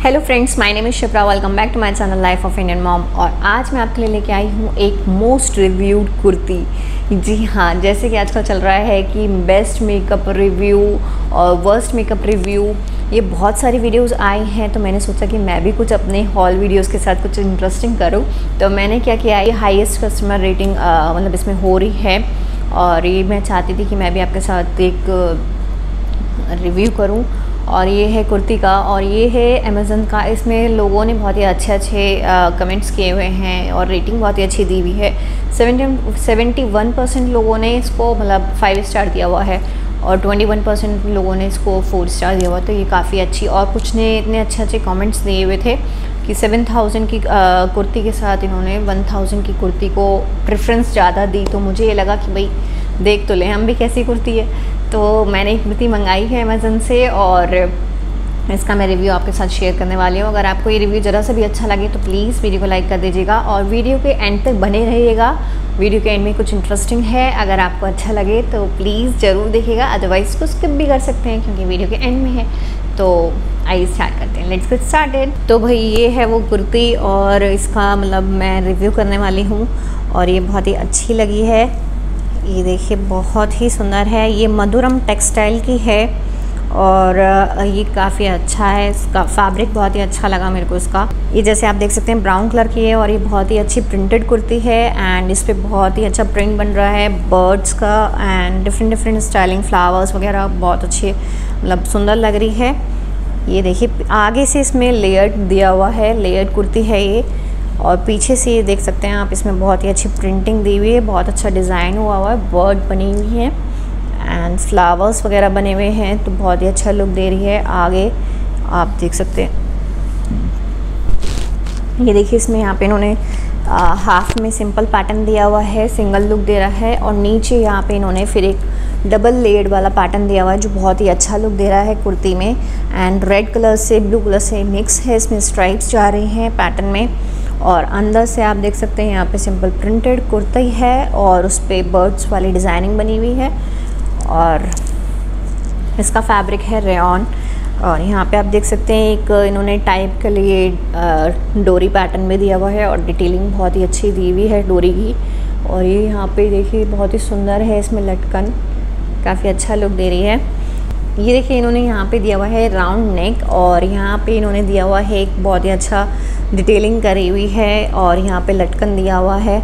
Hello friends, my name is Shipra. Welcome back to my channel life of Indian mom. और आज मैं आपके लिए लेके आई हूँ एक मोस्ट रिव्यूड कुर्ती। जी हाँ, जैसे कि आजकल चल रहा है कि बेस्ट मेकअप रिव्यू और वर्स्ट मेकअप रिव्यू, ये बहुत सारी वीडियोस आई हैं। तो मैंने सोचा कि मैं भी कुछ अपने हॉल वीडियोस के साथ कुछ इंटरेस्टिंग करूँ। तो मैंने क्या किया, ये हाईएस्ट कस्टमर रेटिंग मतलब इसमें हो रही है और ये मैं चाहती थी कि मैं भी आपके साथ एक रिव्यू करूँ। और ये है कुर्ती का और ये है अमेज़न का। इसमें लोगों ने बहुत ही अच्छे कमेंट्स किए हुए हैं और रेटिंग बहुत ही अच्छी दी हुई है। 71% लोगों ने इसको मतलब 5 स्टार दिया हुआ है और 21% लोगों ने इसको 4 स्टार दिया हुआ। तो ये काफ़ी अच्छी, और कुछ ने इतने अच्छे कमेंट्स दिए हुए थे कि 7000 की कुर्ती के साथ इन्होंने 1000 की कुर्ती को प्रेफरेंस ज़्यादा दी। तो मुझे ये लगा कि भाई देख तो लें हम भी कैसी कुर्ती है। तो मैंने एक कुर्ती मंगाई है अमेज़न से और इसका मैं रिव्यू आपके साथ शेयर करने वाली हूँ। अगर आपको ये रिव्यू ज़रा सा भी अच्छा लगे तो प्लीज़ वीडियो को लाइक कर दीजिएगा और वीडियो के एंड तक बने रहिएगा। वीडियो के एंड में कुछ इंटरेस्टिंग है, अगर आपको अच्छा लगे तो प्लीज़ ज़रूर देखिएगा, अदरवाइज़ को स्किप भी कर सकते हैं क्योंकि वीडियो के एंड में है। तो आइए स्टार्ट करते हैं, लेट्स गेट स्टार्टेड। तो भाई ये है वो कुर्ती और इसका मतलब मैं रिव्यू करने वाली हूँ और ये बहुत ही अच्छी लगी है। ये देखिए बहुत ही सुंदर है। ये मधुरम टेक्सटाइल की है और ये काफ़ी अच्छा है। इसका फैब्रिक बहुत ही अच्छा लगा मेरे को इसका। ये जैसे आप देख सकते हैं ब्राउन कलर की है और ये बहुत ही अच्छी प्रिंटेड कुर्ती है एंड इस पर बहुत ही अच्छा प्रिंट बन रहा है बर्ड्स का एंड डिफरेंट स्टाइलिंग फ्लावर्स वगैरह बहुत अच्छी मतलब सुंदर लग रही है। ये देखिए आगे से इसमें लेयर्ड दिया हुआ है, लेयर्ड कुर्ती है ये। और पीछे से ये देख सकते हैं आप, इसमें बहुत ही अच्छी प्रिंटिंग दी हुई है, बहुत अच्छा डिज़ाइन हुआ है, बर्ड बनी हुई है एंड फ्लावर्स वगैरह बने हुए हैं। तो बहुत ही अच्छा लुक दे रही है। आगे आप देख सकते हैं, ये देखिए इसमें यहाँ पे इन्होंने हाफ में सिंपल पैटर्न दिया हुआ है, सिंगल लुक दे रहा है और नीचे यहाँ पे इन्होंने फिर एक डबल लेयर्ड वाला पैटर्न दिया हुआ है जो बहुत ही अच्छा लुक दे रहा है कुर्ती में। एंड रेड कलर से ब्लू कलर से मिक्स है, इसमें स्ट्राइप्स जा रही हैं पैटर्न में। और अंदर से आप देख सकते हैं यहाँ पे सिंपल प्रिंटेड कुर्ती है और उस पर बर्ड्स वाली डिज़ाइनिंग बनी हुई है और इसका फैब्रिक है रेयॉन। और यहाँ पे आप देख सकते हैं एक इन्होंने टाइप के लिए डोरी पैटर्न में दिया हुआ है और डिटेलिंग बहुत ही अच्छी दी हुई है डोरी की। और ये यहाँ पे देखिए बहुत ही सुंदर है, इसमें लटकन काफ़ी अच्छा लुक दे रही है। ये देखिए इन्होंने यहाँ पे दिया हुआ है राउंड नेक और यहाँ पे इन्होंने दिया हुआ है एक बहुत ही अच्छा डिटेलिंग करी हुई है और यहाँ पे लटकन दिया हुआ है।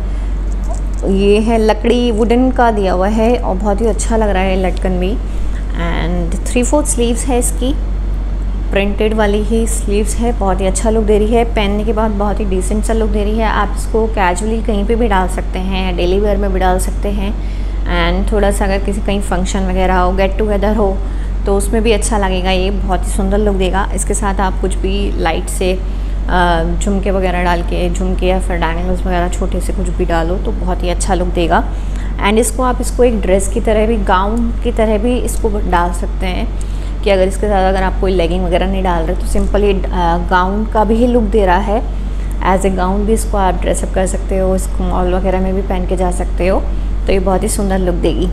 ये है लकड़ी वुडन का दिया हुआ है और बहुत ही अच्छा लग रहा है लटकन भी। एंड 3/4 स्लीव्स है इसकी, प्रिंटेड वाली ही स्लीव्स है, बहुत ही अच्छा लुक दे रही है। पहनने के बाद बहुत ही डिसेंट सा लुक दे रही है। आप इसको कैजुअली कहीं पे भी डाल सकते हैं, डेली वेयर में भी डाल सकते हैं एंड थोड़ा सा अगर किसी कहीं फंक्शन वगैरह हो, गेट टुगेदर हो तो उसमें भी अच्छा लगेगा। ये बहुत ही सुंदर लुक देगा। इसके साथ आप कुछ भी लाइट से झुमके वगैरह डाल के, झुमके या फिर डायनेगल्स वगैरह छोटे से कुछ भी डालो तो बहुत ही अच्छा लुक देगा। एंड इसको आप इसको एक ड्रेस की तरह भी, गाउन की तरह भी इसको डाल सकते हैं कि अगर इसके साथ अगर आप कोई लेगिंग वगैरह नहीं डाल रहे तो सिंपल ये गाउन का भी लुक दे रहा है। एज ए गाउन भी इसको आप ड्रेसअप कर सकते हो, इसको मॉल वगैरह में भी पहन के जा सकते हो। तो ये बहुत ही सुंदर लुक देगी।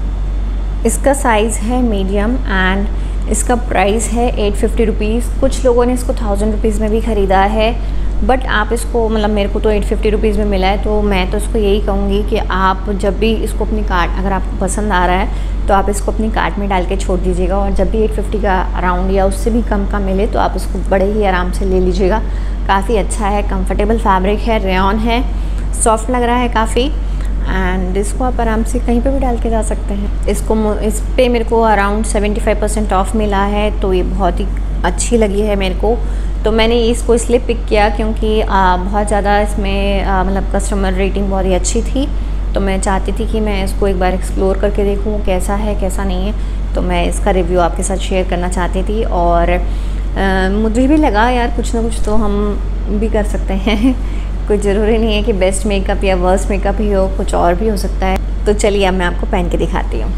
इसका साइज़ है मीडियम एंड इसका प्राइस है 850 रुपीज़। कुछ लोगों ने इसको 1000 रुपीज़ में भी ख़रीदा है बट आप इसको मतलब मेरे को तो 850 रुपीज़ में मिला है। तो मैं तो इसको यही कहूँगी कि आप जब भी इसको अपनी कार्ट, अगर आपको पसंद आ रहा है तो आप इसको अपनी कार्ट में डाल के छोड़ दीजिएगा और जब भी 850 का अराउंड या उससे भी कम का मिले तो आप इसको बड़े ही आराम से ले लीजिएगा। काफ़ी अच्छा है, कंफर्टेबल फैब्रिक है, रेयॉन है, सॉफ्ट लग रहा है काफ़ी एंड इसको आप आराम से कहीं पे भी डाल के जा सकते हैं। इस पे मेरे को अराउंड 75% ऑफ मिला है तो ये बहुत ही अच्छी लगी है मेरे को। तो मैंने इसको इसलिए पिक किया क्योंकि बहुत ज़्यादा इसमें मतलब कस्टमर रेटिंग बहुत ही अच्छी थी। तो मैं चाहती थी कि मैं इसको एक बार एक्सप्लोर करके देखूँ कैसा है कैसा नहीं है। तो मैं इसका रिव्यू आपके साथ शेयर करना चाहती थी और मुझे भी लगा यार कुछ ना कुछ तो हम भी कर सकते हैं। कोई ज़रूरी नहीं है कि बेस्ट मेकअप या वर्स्ट मेकअप ही हो, कुछ और भी हो सकता है। तो चलिए अब मैं आपको पहन के दिखाती हूँ।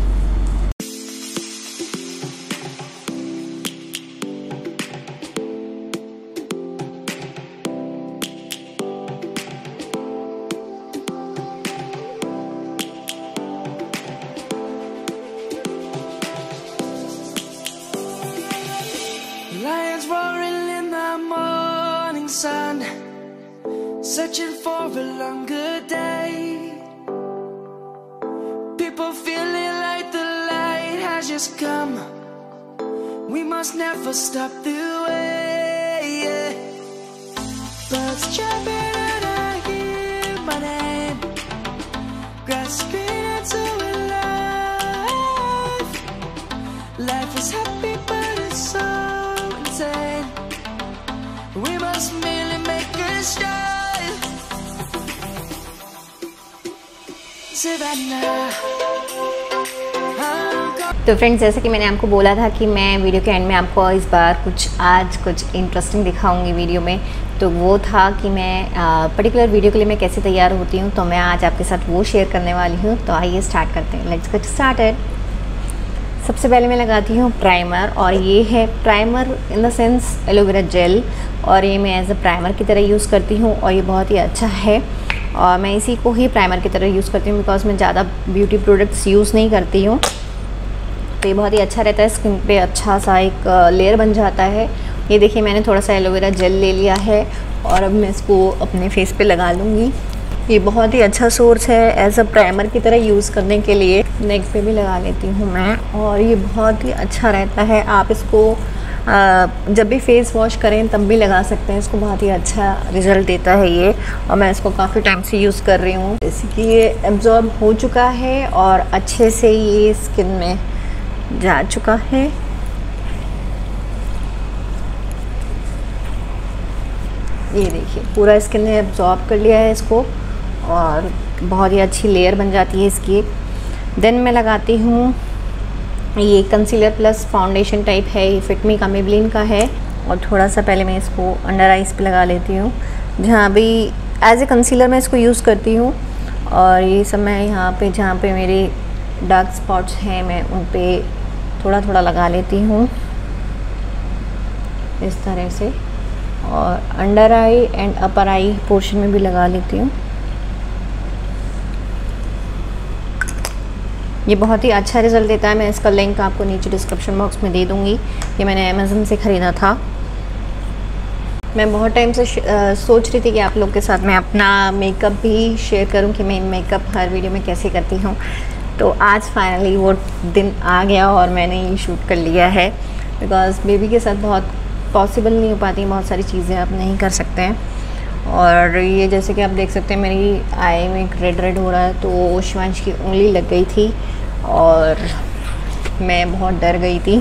Lions roaring in the morning. morning sun, searching for a longer day. People feeling like the light has just come. We must never stop the way. Birds chirping and I hear my name, grasping into life. Life is happy but it's so insane. We must merely make a start. Savannah. तो friends, जैसे कि मैंने आपको बोला था कि मैं video के एंड में आपको इस बार कुछ इंटरेस्टिंग दिखाऊंगी वीडियो में, तो वो था कि मैं पर्टिकुलर वीडियो के लिए मैं कैसे तैयार होती हूँ। तो मैं आज आपके साथ वो शेयर करने वाली हूँ। तो आइए स्टार्ट करते हैं, लेट्स गेट स्टार्टेड। सबसे पहले मैं लगाती हूँ प्राइमर, और ये है primer in the sense aloe vera gel, और ये मैं एज अ प्राइमर की तरह यूज़ करती हूँ और ये बहुत ही अच्छा है। और मैं इसी को ही प्राइमर की तरह यूज़ करती हूँ बिकॉज मैं ज़्यादा ब्यूटी प्रोडक्ट्स यूज़ नहीं करती हूँ। तो ये बहुत ही अच्छा रहता है, स्किन पे अच्छा सा एक लेयर बन जाता है। ये देखिए, मैंने थोड़ा सा एलोवेरा जेल ले लिया है और अब मैं इसको अपने फेस पे लगा लूँगी। ये बहुत ही अच्छा सोर्स है एज अ प्राइमर की तरह यूज़ करने के लिए। नेक पे भी लगा लेती हूँ मैं, और ये बहुत ही अच्छा रहता है। आप इसको जब भी फेस वॉश करें तब भी लगा सकते हैं, इसको बहुत ही अच्छा रिज़ल्ट देता है ये। और मैं इसको काफ़ी टाइम से यूज़ कर रही हूँ। जैसे कि ये एब्जॉर्ब हो चुका है और अच्छे से ये स्किन में जा चुका है। ये देखिए, पूरा स्किन ने एब्जॉर्ब कर लिया है इसको और बहुत ही अच्छी लेयर बन जाती है इसकी। देन मैं लगाती हूँ, ये कंसीलर प्लस फाउंडेशन टाइप है, ये फिट मी का मेबलिन का है। और थोड़ा सा पहले मैं इसको अंडर आइज़ पे लगा लेती हूँ, जहाँ भी एज ए कंसीलर मैं इसको यूज़ करती हूँ। और ये सब मैं यहाँ पे जहाँ पे मेरे डार्क स्पॉट्स हैं मैं उन पे थोड़ा थोड़ा लगा लेती हूँ इस तरह से, और under eye and upper eye portion में भी लगा लेती हूँ। ये बहुत ही अच्छा रिज़ल्ट देता है। मैं इसका लिंक आपको नीचे डिस्क्रिप्शन बॉक्स में दे दूँगी। ये मैंने अमेज़न से ख़रीदा था। मैं बहुत टाइम से सोच रही थी कि आप लोग के साथ मैं अपना मेकअप भी शेयर करूं कि मैं मेकअप हर वीडियो में कैसे करती हूं। तो आज फाइनली वो दिन आ गया और मैंने ये शूट कर लिया है, बिकॉज़ बेबी के साथ बहुत पॉसिबल नहीं हो पाती, बहुत सारी चीज़ें आप नहीं कर सकते हैं। और ये जैसे कि आप देख सकते हैं मेरी आई में रेड हो रहा है, तो शिवांश की उंगली लग गई थी और मैं बहुत डर गई थी,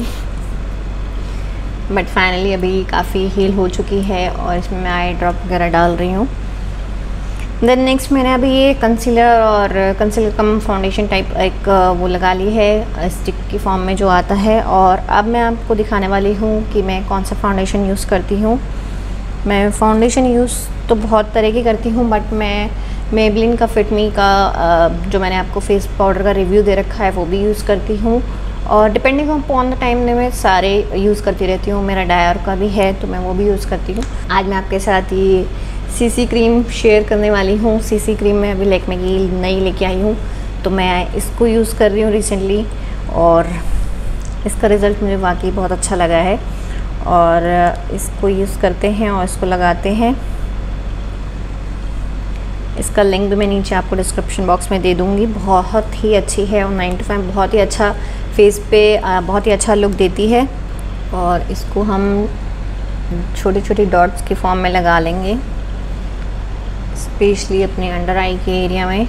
बट फाइनली अभी काफ़ी हील हो चुकी है और इसमें मैं आई ड्रॉप वगैरह डाल रही हूँ। देन नेक्स्ट मैंने अभी ये कंसीलर और कंसीलर कम फाउंडेशन टाइप एक वो लगा ली है, स्टिक की फॉर्म में जो आता है। और अब मैं आपको दिखाने वाली हूँ कि मैं कौन सा फाउंडेशन यूज़ करती हूँ। मैं फाउंडेशन यूज़ तो बहुत तरह की करती हूँ, बट मैं मेबलिन का फिट मी का जो मैंने आपको फेस पाउडर का रिव्यू दे रखा है वो भी यूज़ करती हूँ। और डिपेंडिंग अपॉन द टाइम मैं सारे यूज़ करती रहती हूँ। मेरा डायर का भी है तो मैं वो भी यूज़ करती हूँ। आज मैं आपके साथ ये सीसी क्रीम शेयर करने वाली हूँ। सीसी क्रीम मैं अभी लैक्मे की नई लेके आई हूँ, तो मैं इसको यूज़ कर रही हूँ रिसेंटली, और इसका रिज़ल्ट मुझे वाकई बहुत अच्छा लगा है। और इसको यूज़ करते हैं और इसको लगाते हैं। इसका लिंक भी मैं नीचे आपको डिस्क्रिप्शन बॉक्स में दे दूँगी। बहुत ही अच्छी है और 9 to 5 बहुत ही अच्छा फेस पे बहुत ही अच्छा लुक देती है। और इसको हम छोटे छोटे डॉट्स के फॉर्म में लगा लेंगे, स्पेशली अपने अंडर आई के एरिया में।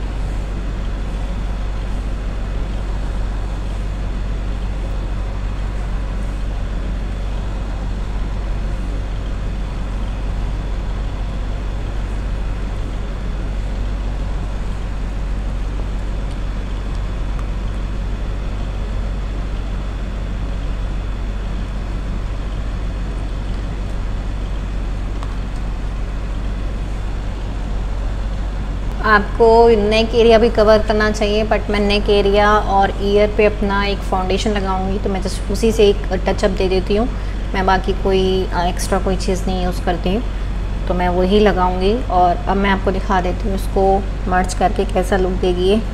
आपको नेक एरिया भी कवर करना चाहिए, बट मैं नेक एरिया और ईयर पे अपना एक फाउंडेशन लगाऊंगी, तो मैं जस्ट उसी से एक टचअप दे देती हूँ। मैं बाकी कोई एक्स्ट्रा कोई चीज़ नहीं यूज़ करती हूँ, तो मैं वही लगाऊंगी। और अब मैं आपको दिखा देती हूँ इसको मर्ज करके कैसा लुक देगी ये।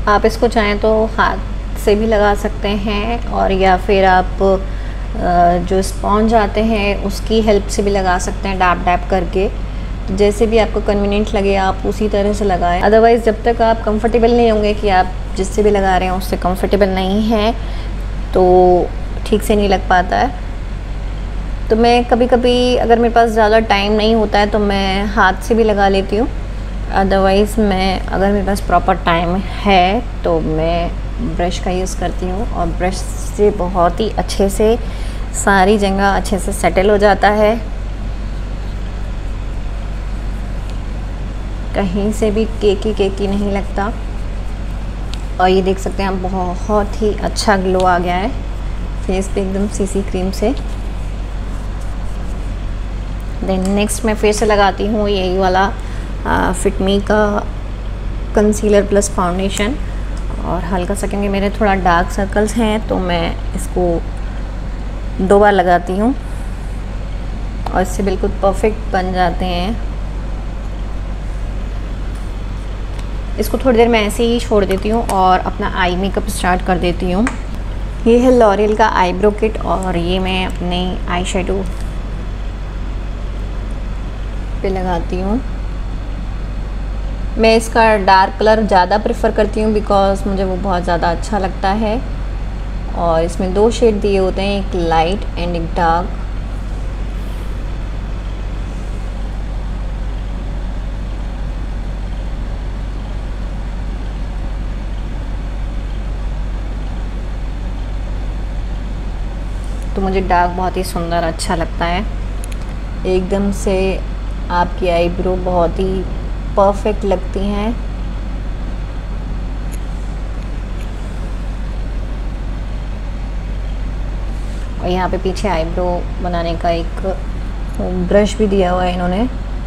आप इसको चाहें तो हाथ से भी लगा सकते हैं, और या फिर आप जो स्पॉन्ज आते हैं उसकी हेल्प से भी लगा सकते हैं, डैप डैप करके। जैसे भी आपको कन्वीनियंट लगे आप उसी तरह से लगाएं। अदरवाइज़ जब तक आप कंफर्टेबल नहीं होंगे कि आप जिससे भी लगा रहे हैं उससे कंफर्टेबल नहीं है तो ठीक से नहीं लग पाता है। तो मैं कभी कभी अगर मेरे पास ज़्यादा टाइम नहीं होता है तो मैं हाथ से भी लगा लेती हूँ। अदरवाइज़ मैं अगर मेरे पास प्रॉपर टाइम है तो मैं ब्रश का यूज़ करती हूँ, और ब्रश से बहुत ही अच्छे से सारी जगह अच्छे से सेटल हो जाता है, कहीं से भी केकी नहीं लगता। और ये देख सकते हैं आप बहुत ही अच्छा ग्लो आ गया है फेस पे एकदम सीसी क्रीम से। देन नेक्स्ट मैं फिर से लगाती हूँ यही वाला फिट मी का कंसीलर प्लस फाउंडेशन, और हल्का सा क्योंकि मेरे थोड़ा डार्क सर्कल्स हैं तो मैं इसको 2 बार लगाती हूँ और इससे बिल्कुल परफेक्ट बन जाते हैं। इसको थोड़ी देर मैं ऐसे ही छोड़ देती हूँ और अपना आई मेकअप स्टार्ट कर देती हूँ। ये है लॉरियल का आईब्रो किट, और ये मैं अपने आई शेडो पे लगाती हूँ। मैं इसका डार्क कलर ज़्यादा प्रेफर करती हूँ बिकॉज़ मुझे वो बहुत ज़्यादा अच्छा लगता है, और इसमें 2 शेड दिए होते हैं, एक लाइट एंड एक डार्क। तो मुझे डार्क बहुत ही सुंदर अच्छा लगता है, एकदम से आपकी आईब्रो बहुत ही परफेक्ट लगती हैं। और यहाँ पे पीछे आईब्रो बनाने का एक ब्रश भी दिया हुआ है इन्होंने,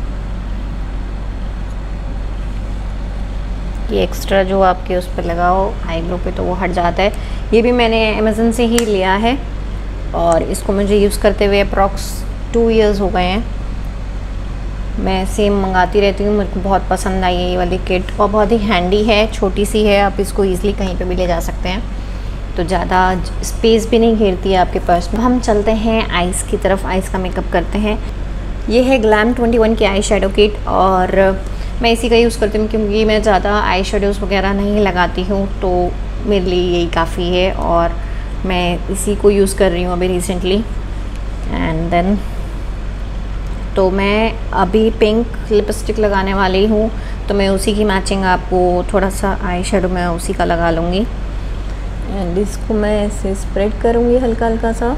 ये एक्स्ट्रा जो आपके उस पर लगाओ आईब्रो पे तो वो हट जाता है। ये भी मैंने अमेज़न से ही लिया है, और इसको मुझे यूज़ करते हुए अप्रॉक्स 2 इयर्स हो गए हैं। मैं सेम मंगाती रहती हूँ, मेरे को बहुत पसंद आई है ये वाली किट, और बहुत ही हैंडी है, छोटी सी है, आप इसको ईज़िली कहीं पे भी ले जा सकते हैं, तो ज़्यादा स्पेस भी नहीं घेरती है आपके पर्स में। हम चलते हैं आइज़ की तरफ, आइज़ का मेकअप करते हैं। ये है ग्लैम 21 की आई शेडो किट, और मैं इसी का यूज़ करती हूँ क्योंकि मैं ज़्यादा आई शेडोज़ वगैरह नहीं लगाती हूँ, तो मेरे लिए यही काफ़ी है, और मैं इसी को यूज़ कर रही हूँ अभी रिसेंटली। एंड देन तो मैं अभी पिंक लिपस्टिक लगाने वाली हूँ, तो मैं उसी की मैचिंग आपको थोड़ा सा आई शेडो में उसी का लगा लूँगी। एंड इसको मैं ऐसे स्प्रेड करूँगी हल्का हल्का सा।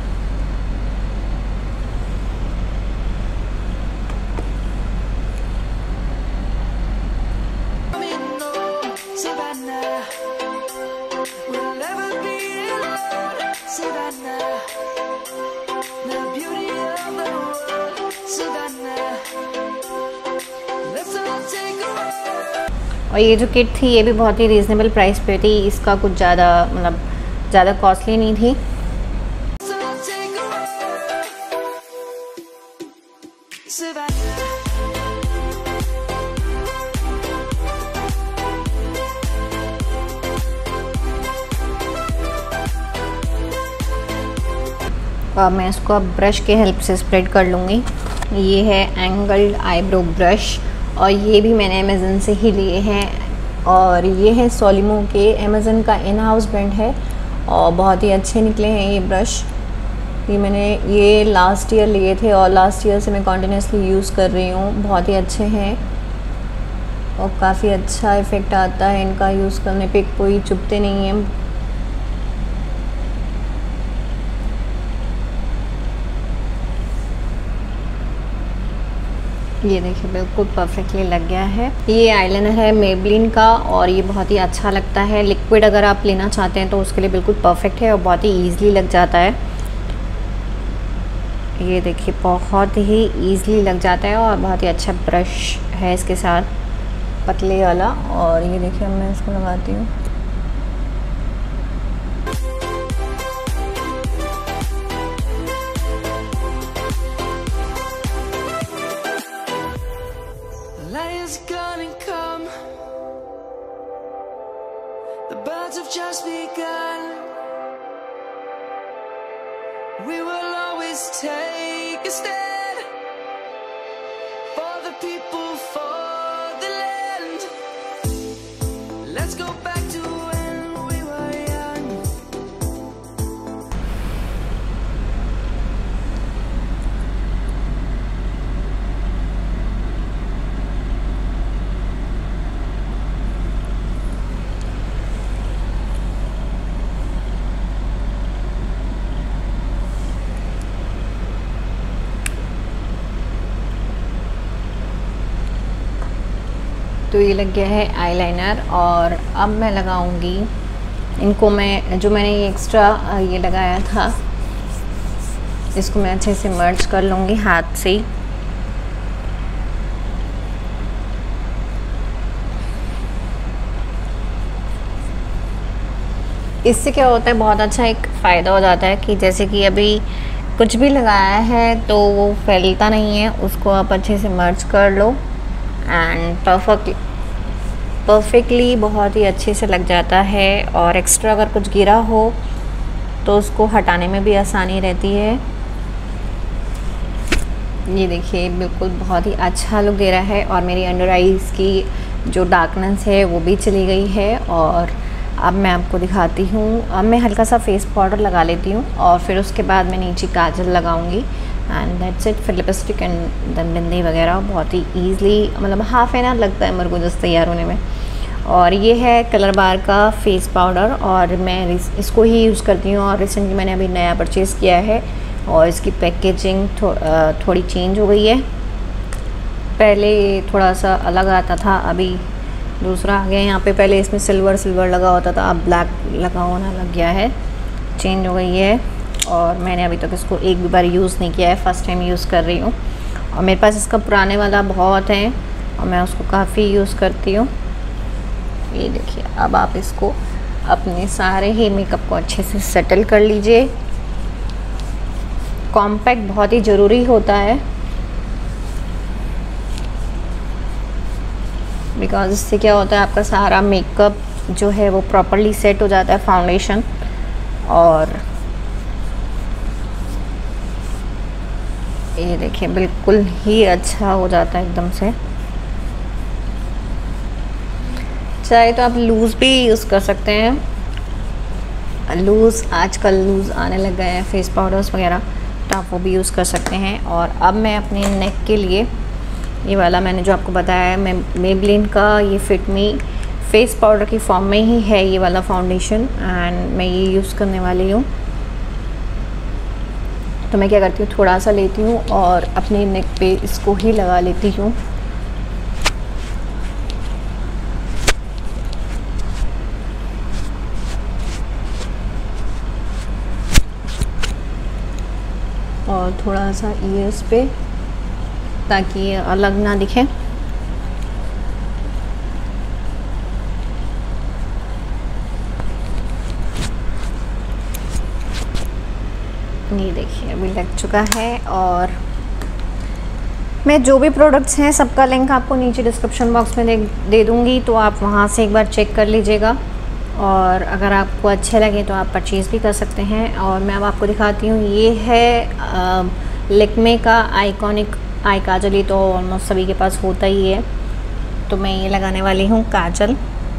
और ये जो किट थी ये भी बहुत ही रीज़नेबल प्राइस पे थी, इसका कुछ ज़्यादा मतलब ज़्यादा कॉस्टली नहीं थी। अब मैं इसको अब ब्रश के हेल्प से स्प्रेड कर लूँगी। ये है एंगल्ड आईब्रो ब्रश, और ये भी मैंने अमेज़न से ही लिए हैं, और ये है सोलिमो के, अमेज़न का इन हाउस ब्रांड है, और बहुत ही अच्छे निकले हैं ये ब्रश। ये मैंने ये लास्ट ईयर लिए थे, और लास्ट ईयर से मैं कंटिन्यूसली यूज़ कर रही हूँ। बहुत ही अच्छे हैं और काफ़ी अच्छा इफ़ेक्ट आता है इनका यूज़ करने पे, कोई चुभते नहीं हैं। ये देखिए बिल्कुल परफेक्टली लग गया है। ये आईलाइनर है मेबलिन का, और ये बहुत ही अच्छा लगता है। लिक्विड अगर आप लेना चाहते हैं तो उसके लिए बिल्कुल परफेक्ट है, और बहुत ही ईज़िली लग जाता है। ये देखिए बहुत ही ईज़िली लग जाता है, और बहुत ही अच्छा ब्रश है इसके साथ, पतले वाला। और ये देखिए मैं इसको लगाती हूँ। The birds have just begun. We will always take a stand for the people, for the land. Let's go back to when we were young. तो ये लग गया है आईलाइनर और अब मैं लगाऊंगी इनको। मैंने ये एक्स्ट्रा ये लगाया था, इसको मैं अच्छे से मर्ज कर लूँगी हाथ से ही। इससे क्या होता है, बहुत अच्छा एक फ़ायदा हो जाता है कि जैसे कि अभी कुछ भी लगाया है तो वो फैलता नहीं है, उसको आप अच्छे से मर्ज कर लो एंड परफेक्टली बहुत ही अच्छे से लग जाता है। और एक्स्ट्रा अगर कुछ गिरा हो तो उसको हटाने में भी आसानी रहती है। ये देखिए बिल्कुल बहुत ही अच्छा लुक दे रहा है और मेरी अंडर आईज़ की जो डार्कनेस है वो भी चली गई है। और अब मैं आपको दिखाती हूँ, अब मैं हल्का सा फेस पाउडर लगा लेती हूँ और फिर उसके बाद मैं नीचे काजल लगाऊंगी एंड दैट्स इट। फिर लिपस्टिक एंड देन बिंदी वगैरह बहुत ही ईज़िली, मतलब हाफ एन आवर लगता है मेरे को जस्ट तैयार होने में। और ये है कलर बार का फेस पाउडर और मैं इसको ही यूज़ करती हूँ। और रिसेंटली मैंने अभी नया परचेज़ किया है और इसकी पैकेजिंग थोड़ी चेंज हो गई है। पहले थोड़ा सा अलग आता था, अभी दूसरा आ गया। यहाँ पे पहले इसमें सिल्वर लगा होता था, अब ब्लैक लगा होना लग गया है, चेंज हो गई है। और मैंने अभी तक इसको एक भी बार यूज़ नहीं किया है, फ़र्स्ट टाइम यूज़ कर रही हूँ। और मेरे पास इसका पुराने वाला बहुत है और मैं उसको काफ़ी यूज़ करती हूँ। ये देखिए, अब आप इसको अपने सारे ही मेकअप को अच्छे से सेटल कर लीजिए। कॉम्पैक्ट बहुत ही ज़रूरी होता है बिकॉज इससे क्या होता है, आपका सारा मेकअप जो है वो प्रॉपरली सेट हो जाता है, फाउंडेशन। और ये देखिए बिल्कुल ही अच्छा हो जाता है एकदम से। चाहे तो आप लूज़ भी यूज़ कर सकते हैं, आजकल लूज़ आने लग गए हैं फेस पाउडर्स वगैरह, तो आप वो भी यूज़ कर सकते हैं। और अब मैं अपने नेक के लिए ये वाला मैंने जो आपको बताया है, मेबलिन का ये फिट मी फेस पाउडर की फॉर्म में ही है ये वाला फाउंडेशन एंड मैं ये यूज़ करने वाली हूँ। तो मैं क्या करती हूँ, थोड़ा सा लेती हूँ और अपने नेक पे इसको ही लगा लेती हूँ। और थोड़ा सा ईयर्स पे, ताकि ये अलग ना दिखे। ये देखिए अभी लग चुका है। और मैं जो भी प्रोडक्ट्स हैं सबका लिंक आपको नीचे डिस्क्रिप्शन बॉक्स में दे दूँगी, तो आप वहाँ से एक बार चेक कर लीजिएगा। और अगर आपको अच्छे लगे तो आप परचेज़ भी कर सकते हैं। और मैं अब आपको दिखाती हूँ, ये है लेक्मे का आइकॉनिक आई काजल। ये तो ऑलमोस्ट सभी के पास होता ही है, तो मैं ये लगाने वाली हूँ काजल।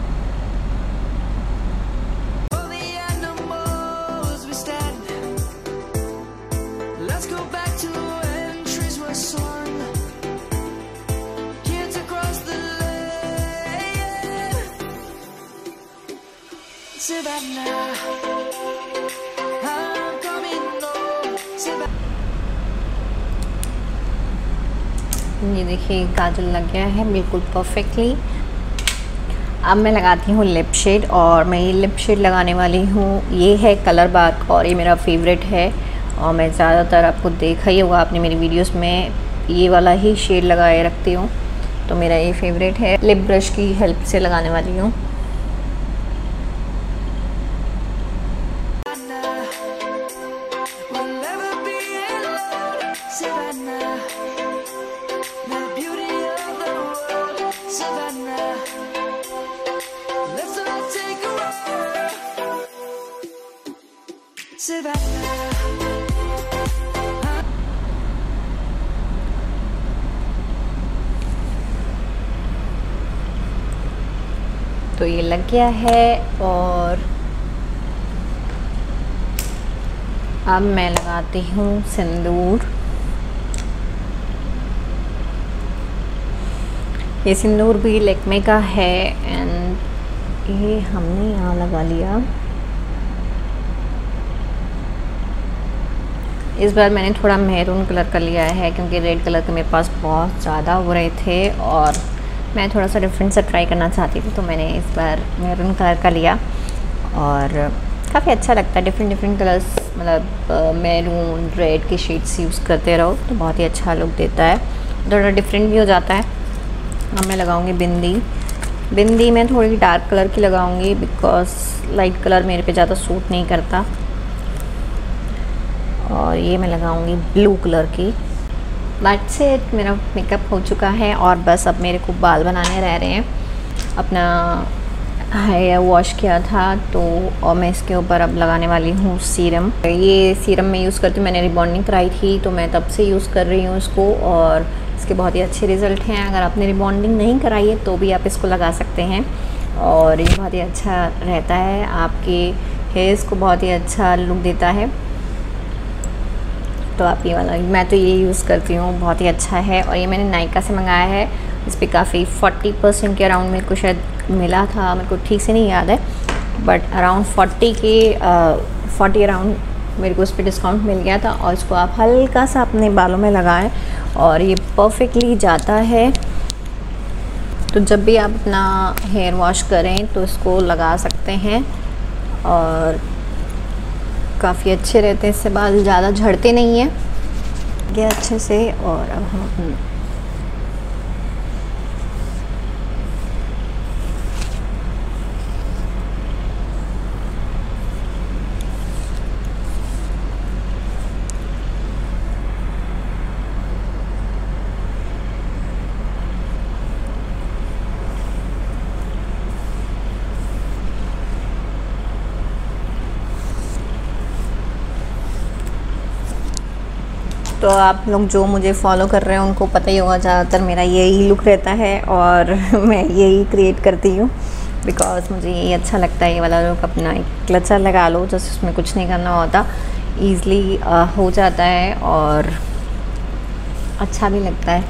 ये देखिए काजल लग गया है बिल्कुल परफेक्टली। अब मैं लगाती हूँ लिप शेड और मैं ये लिप शेड लगाने वाली हूँ। ये है कलर बार और ये मेरा फेवरेट है और मैं ज़्यादातर, आपको देखा ही होगा आपने मेरी वीडियोस में, ये वाला ही शेड लगाए रखती हूँ। तो मेरा ये फेवरेट है। लिप ब्रश की हेल्प से लगाने वाली हूँ। Let's all take a ride. se va. तो ये लग गया है और अब मैं लगाती हूँ सिंदूर। ये सिंदूर भी लैक्मे का है एंड ये हमने यहाँ लगा लिया। इस बार मैंने थोड़ा मैरून कलर का लिया है क्योंकि रेड कलर के मेरे पास बहुत ज़्यादा हो रहे थे और मैं थोड़ा सा डिफरेंट सा ट्राई करना चाहती थी, तो मैंने इस बार मैरून कलर का लिया और काफ़ी अच्छा लगता है। डिफरेंट कलर्स मतलब मैरून रेड के शेड्स यूज़ करते रहो तो बहुत ही अच्छा लुक देता है, थोड़ा डिफरेंट भी हो जाता है। अब मैं लगाऊंगी बिंदी मैं थोड़ी डार्क कलर की लगाऊंगी बिकॉज लाइट कलर मेरे पे ज़्यादा सूट नहीं करता। और ये मैं लगाऊंगी ब्लू कलर की। दैट्स इट, मेरा मेकअप हो चुका है और बस अब मेरे को बाल बनाने रह रहे हैं। अपना हेयर वॉश किया था तो और मैं इसके ऊपर अब लगाने वाली हूँ सीरम। ये सीरम मैं यूज़ करती हूँ, मैंने रिबॉन्डिंग कराई थी तो मैं तब से यूज़ कर रही हूँ इसको और इसके बहुत ही अच्छे रिज़ल्ट हैं। अगर आपने रिबॉन्डिंग नहीं कराई है तो भी आप इसको लगा सकते हैं और ये बहुत ही अच्छा रहता है, आपके हेयर्स को बहुत ही अच्छा लुक देता है। तो आप ये वाला, मैं तो ये यूज़ करती हूँ, बहुत ही अच्छा है। और ये मैंने नायका से मंगाया है, इस पर काफ़ी 40% के अराउंड मेरे को शायद मिला था, मेरे को ठीक से नहीं याद है बट अराउंड 40 अराउंड मेरे को उस पर डिस्काउंट मिल गया था। और इसको आप हल्का सा अपने बालों में लगाएं और ये परफेक्टली जाता है। तो जब भी आप अपना हेयर वॉश करें तो इसको लगा सकते हैं और काफ़ी अच्छे रहते हैं, इससे बाल ज़्यादा झड़ते नहीं हैं ये अच्छे से। और अब हम तो आप लोग जो मुझे फॉलो कर रहे हैं उनको पता ही होगा, ज़्यादातर मेरा यही लुक रहता है और मैं यही क्रिएट करती हूँ बिकॉज मुझे यही अच्छा लगता है। ये वाला लुक, अपना एक क्लचर लगा लो जैसे उसमें कुछ नहीं करना होता, ईज़िली हो जाता है और अच्छा भी लगता है।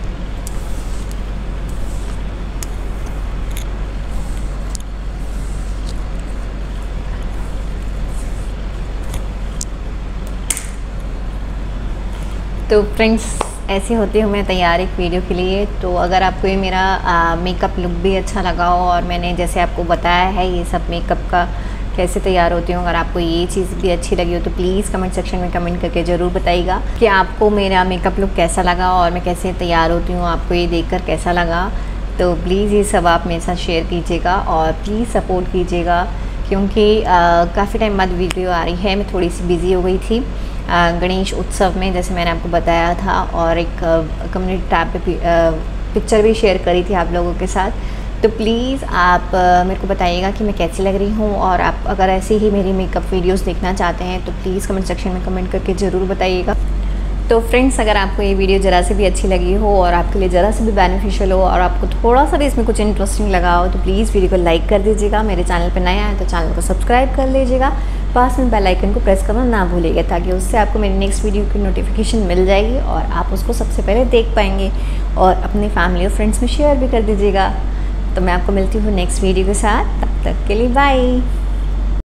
तो फ्रेंड्स, ऐसे होती हूँ मैं तैयार एक वीडियो के लिए। तो अगर आपको ये मेरा मेकअप लुक भी अच्छा लगा हो और मैंने जैसे आपको बताया है ये सब मेकअप का कैसे तैयार होती हूँ, अगर आपको ये चीज़ भी अच्छी लगी हो तो प्लीज़ कमेंट सेक्शन में कमेंट करके ज़रूर बताइएगा कि आपको मेरा मेकअप लुक कैसा लगा और मैं कैसे तैयार होती हूँ, आपको ये देखकर कैसा लगा। तो प्लीज़ ये सब आप मेरे साथ शेयर कीजिएगा और प्लीज़ सपोर्ट कीजिएगा क्योंकि काफ़ी टाइम बाद वीडियो आ रही है। मैं थोड़ी सी बिज़ी हो गई थी गणेश उत्सव में, जैसे मैंने आपको बताया था, और एक कम्युनिटी टैब पे पिक्चर भी शेयर करी थी आप लोगों के साथ। तो प्लीज़ आप मेरे को बताइएगा कि मैं कैसी लग रही हूँ और आप अगर ऐसे ही मेरी मेकअप वीडियोस देखना चाहते हैं तो प्लीज़ कमेंट सेक्शन में कमेंट करके ज़रूर बताइएगा। तो फ्रेंड्स, अगर आपको ये वीडियो ज़रा से भी अच्छी लगी हो और आपके लिए ज़रा से भी बेनिफिशियल हो और आपको थोड़ा सा भी इसमें कुछ इंटरेस्टिंग लगा हो तो प्लीज़ वीडियो को लाइक कर दीजिएगा। मेरे चैनल पर नया है तो चैनल को सब्सक्राइब कर लीजिएगा, पास में बेल आइकन को प्रेस करना ना भूलिएगा ताकि उससे आपको मेरी नेक्स्ट वीडियो की नोटिफिकेशन मिल जाएगी और आप उसको सबसे पहले देख पाएंगे और अपने फैमिली और फ्रेंड्स में शेयर भी कर दीजिएगा। तो मैं आपको मिलती हूँ नेक्स्ट वीडियो के साथ, तब तक के लिए बाय।